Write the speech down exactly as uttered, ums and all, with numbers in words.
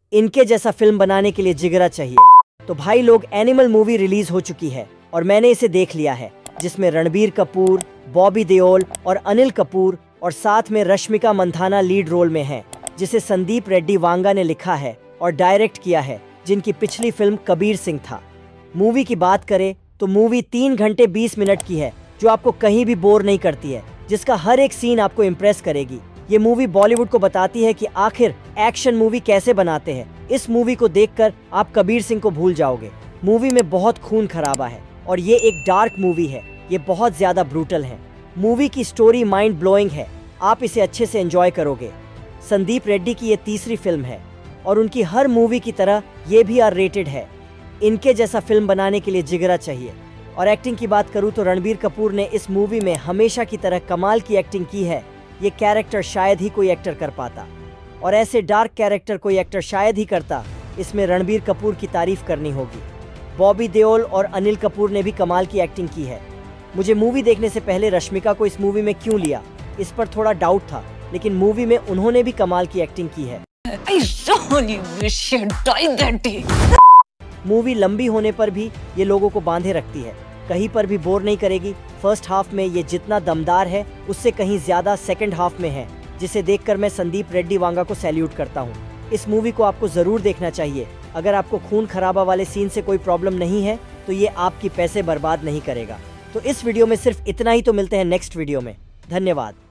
इनके जैसा फिल्म बनाने के लिए जिगरा चाहिए। तो भाई लोग, एनिमल मूवी रिलीज हो चुकी है और मैंने इसे देख लिया है, जिसमें रणबीर कपूर, बॉबी देओल और अनिल कपूर और साथ में रश्मिका मंदाना लीड रोल में हैं, जिसे संदीप रेड्डी वांगा ने लिखा है और डायरेक्ट किया है, जिनकी पिछली फिल्म कबीर सिंह था। मूवी की बात करें तो मूवी तीन घंटे बीस मिनट की है, जो आपको कहीं भी बोर नहीं करती है, जिसका हर एक सीन आपको इम्प्रेस करेगी। ये मूवी बॉलीवुड को बताती है कि आखिर एक्शन मूवी कैसे बनाते हैं। इस मूवी को देखकर आप कबीर सिंह को भूल जाओगे। मूवी में बहुत खून खराबा है और ये एक डार्क मूवी है। ये बहुत ज्यादा ब्रूटल है। मूवी की स्टोरी माइंड ब्लोइंग है। आप इसे अच्छे से एंजॉय करोगे। संदीप रेड्डी की ये तीसरी फिल्म है और उनकी हर मूवी की तरह ये भी आर रेटेड है। इनके जैसा फिल्म बनाने के लिए जिगरा चाहिए। और एक्टिंग की बात करूँ तो रणबीर कपूर ने इस मूवी में हमेशा की तरह कमाल की एक्टिंग की है। ये कैरेक्टर शायद ही कोई एक्टर कर पाता, और ऐसे डार्क कैरेक्टर कोई एक्टर शायद ही करता। इसमें रणबीर कपूर की तारीफ करनी होगी। बॉबी देओल और अनिल कपूर ने भी कमाल की एक्टिंग की है। मुझे मूवी देखने से पहले रश्मिका को इस मूवी में क्यों लिया, इस पर थोड़ा डाउट था, लेकिन मूवी में उन्होंने भी कमाल की एक्टिंग की है। I really wish you'd died that day. Movie लंबी होने पर भी ये लोगों को बांधे रखती है, कहीं पर भी बोर नहीं करेगी। फर्स्ट हाफ में ये जितना दमदार है उससे कहीं ज्यादा सेकंड हाफ में है, जिसे देखकर मैं संदीप रेड्डी वांगा को सैल्यूट करता हूँ। इस मूवी को आपको जरूर देखना चाहिए। अगर आपको खून खराबा वाले सीन से कोई प्रॉब्लम नहीं है तो ये आपकी पैसे बर्बाद नहीं करेगा। तो इस वीडियो में सिर्फ इतना ही। तो मिलते हैं नेक्स्ट वीडियो में। धन्यवाद।